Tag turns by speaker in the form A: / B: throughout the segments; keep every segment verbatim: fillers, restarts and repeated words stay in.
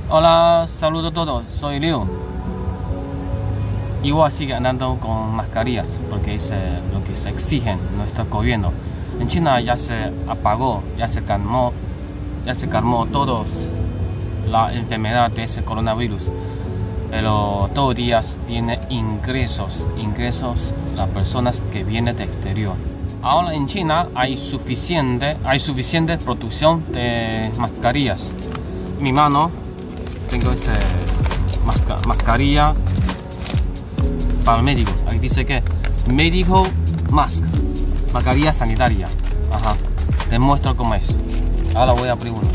A: Hola, saludos a todos, soy Leo. Igual sigue andando con mascarillas porque es eh, lo que se exige en nuestro gobierno. En China ya se apagó, ya se calmó, ya se calmó todos la enfermedad de ese coronavirus. Pero todos los días tiene ingresos, ingresos las personas que vienen del exterior. Ahora en China hay suficiente, hay suficiente producción de mascarillas. En mi mano tengo esta masca, mascarilla para médicos. Ahí dice que medical mask, mascarilla sanitaria. Ajá. Te muestro cómo es. Ahora voy a abrir uno.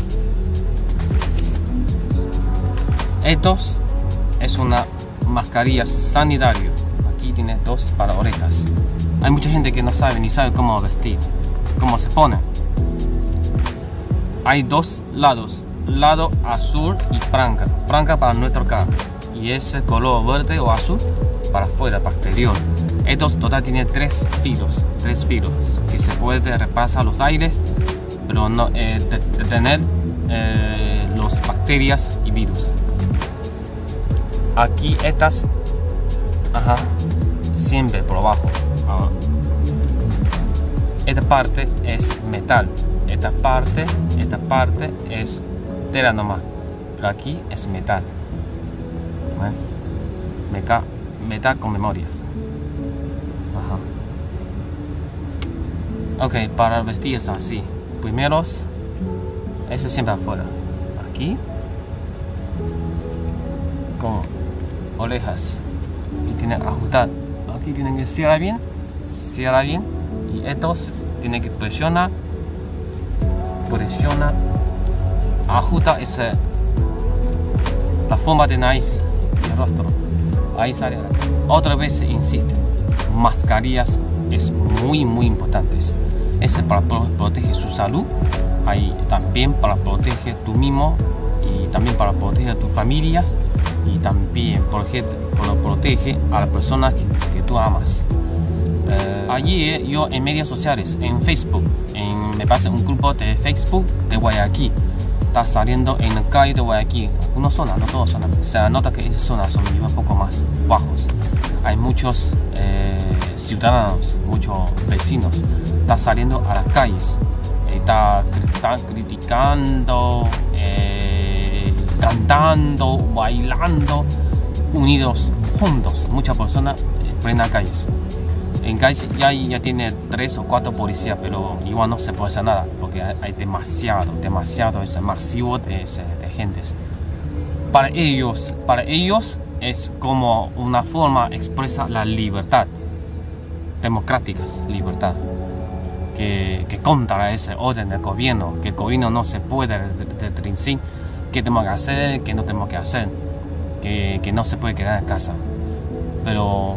A: Estos es una mascarilla sanitaria. Aquí tiene dos para orejas. Hay mucha gente que no sabe ni sabe cómo vestir, cómo se pone. Hay dos lados, lado azul y franca, franca para nuestro cara y ese color verde o azul para afuera, para exterior. Estos total tienen tres filos, tres filos que se puede repasar los aires, pero no eh, detener eh, las bacterias y virus. Aquí estas, ajá, siempre por abajo. Ahora, esta parte es metal, esta parte, esta parte es tela nomás, pero aquí es metal. ¿Ven? Metal, metal con memorias. Ajá. Ok, para vestir es así. Primeros, eso siempre afuera. Aquí, con orejas y tiene que ajustar. Aquí tienen que cerrar bien, cierra bien, y estos tienen que presionar, presiona, ajusta esa, la forma de nariz y el rostro. Ahí sale. Otra vez insiste, mascarillas es muy muy importantes. Es para proteger su salud, ahí también para proteger tú mismo y también para proteger a tus familias y también protege, protege a las personas que, que tú amas. Eh, allí yo en medios sociales, en Facebook, en, me parece un grupo de Facebook de Guayaquil, está saliendo en la calle de Guayaquil, una zona, no toda zona, se nota que esas zonas son un poco más bajos. Hay muchos eh, ciudadanos, muchos vecinos, está saliendo a las calles, está, está criticando, eh, cantando, bailando, unidos, juntos. Muchas personas en plenas calles. En calles ya, ya tiene tres o cuatro policías, pero igual no se puede hacer nada porque hay, hay demasiado, demasiado es masivo de, de gentes. Para ellos, para ellos es como una forma expresa la libertad democrática, libertad que, que contra ese orden del gobierno, que el gobierno no se puede restringir qué tenemos que hacer, qué no tenemos que hacer, que, que no se puede quedar en casa. Pero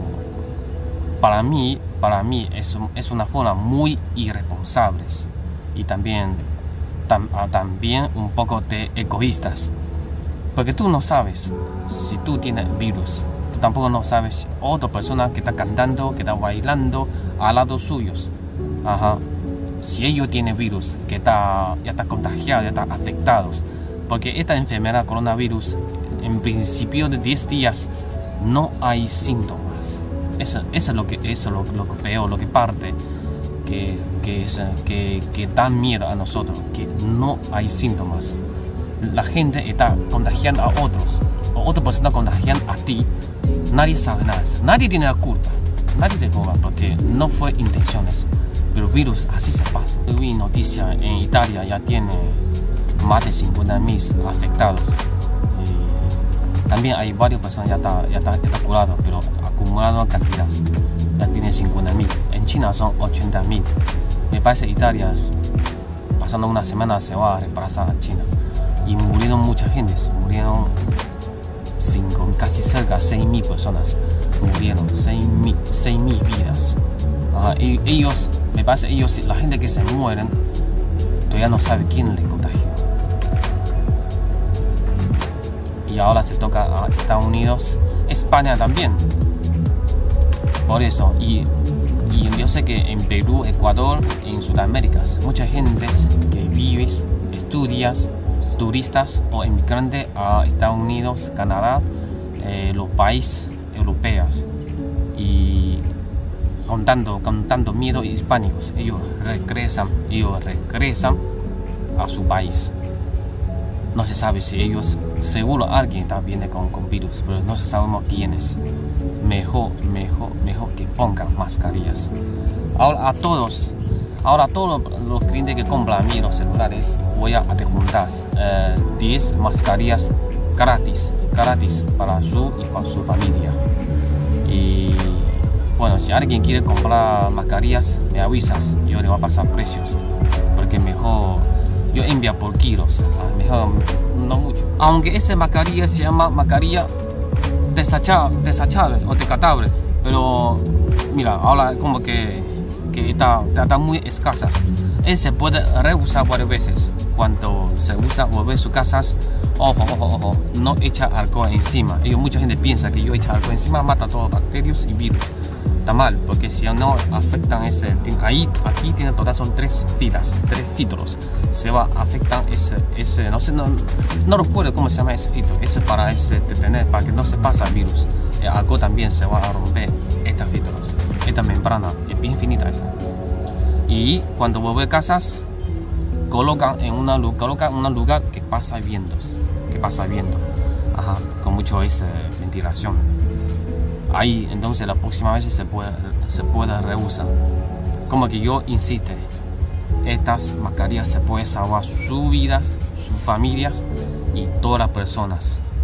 A: para mí, para mí es, es una forma muy irresponsable y también, tam, también un poco de egoístas, porque tú no sabes si tú tienes virus, tú tampoco no sabes si otra persona que está cantando, que está bailando al lado suyos, ajá, si ellos tienen virus, que está, ya está contagiado, ya está afectados, porque esta enfermedad coronavirus en principio de diez días no hay síntomas. Eso, eso es lo que eso es lo, lo peor, lo que parte, que, que, es, que, que da miedo a nosotros, que no hay síntomas. La gente está contagiando a otros, o otra persona contagiando a ti, nadie sabe nada, nadie tiene la culpa, nadie te cobra porque no fue intenciones, pero el virus así se pasa. Vi noticia en Italia ya tiene más de cincuenta mil afectados. Y también hay varias personas ya está, ya está, ya está curado, pero acumulado en cantidad ya tiene cincuenta mil. En China son ochenta mil. Me parece Italia pasando una semana se va a reemplazar a China. Y murieron mucha gente, murieron cinco, casi cerca de seis mil personas, murieron seis mil vidas. Ajá, y ellos, me parece ellos, la gente que se mueren, todavía no sabe quién le contagió. Y ahora se toca a Estados Unidos, España también. Por eso, y, y yo sé que en Perú, Ecuador, en Sudamérica, mucha gente que vive, estudias, turistas o inmigrantes a Estados Unidos, Canadá, eh, los países europeos, y con tanto, con tanto miedo hispánicos, ellos regresan, ellos regresan a su país. No se sabe si ellos, seguro alguien está viene con, con virus, pero no se sabemos quién es. Mejor, mejor, mejor que pongan mascarillas. Ahora a todos, ahora a todos los clientes que compran a mí los celulares, voy a adjuntar eh, diez mascarillas gratis, gratis para su y para su familia. Y bueno, si alguien quiere comprar mascarillas, me avisas, yo le voy a pasar precios, porque mejor yo envío por kilos, mejor no mucho. Aunque esa mascarilla se llama mascarilla desechable, desechable o descartable, pero mira, ahora como que, que está, está muy escasa. Él se puede reusar varias veces. Cuando se usa volver a sus casas, ojo, ojo, ojo, no echa alcohol encima. Ellos, mucha gente piensa que yo echa alcohol encima mata todos los bacterias y virus. Está mal, porque si no afectan ese, ahí, aquí tiene total son tres filas, tres filtros. Se va afectan ese, ese, no sé, no, no recuerdo cómo se llama ese filtro. Ese para ese detener, para que no se pase el virus. El alcohol también se va a romper estos filtros. Esta membrana es bien finita esa. Y cuando vuelve a casas, colocan en una colocan en un lugar que pasa viento, que pasa viento, ajá, con mucho esa ventilación. Ahí entonces la próxima vez se puede se puede reusar. Como que yo insisto, estas mascarillas se pueden salvar sus vidas, sus familias y todas las personas.